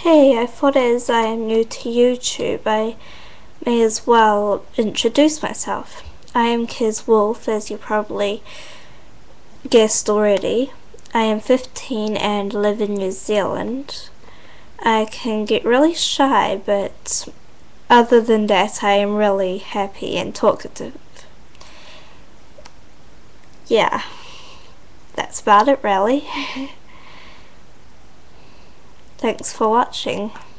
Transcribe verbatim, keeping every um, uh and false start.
Hey, I thought as I am new to YouTube, I may as well introduce myself. I am KezWoolf, as you probably guessed already. I am fifteen and live in New Zealand. I can get really shy, but other than that I am really happy and talkative. Yeah, that's about it really. Thanks for watching.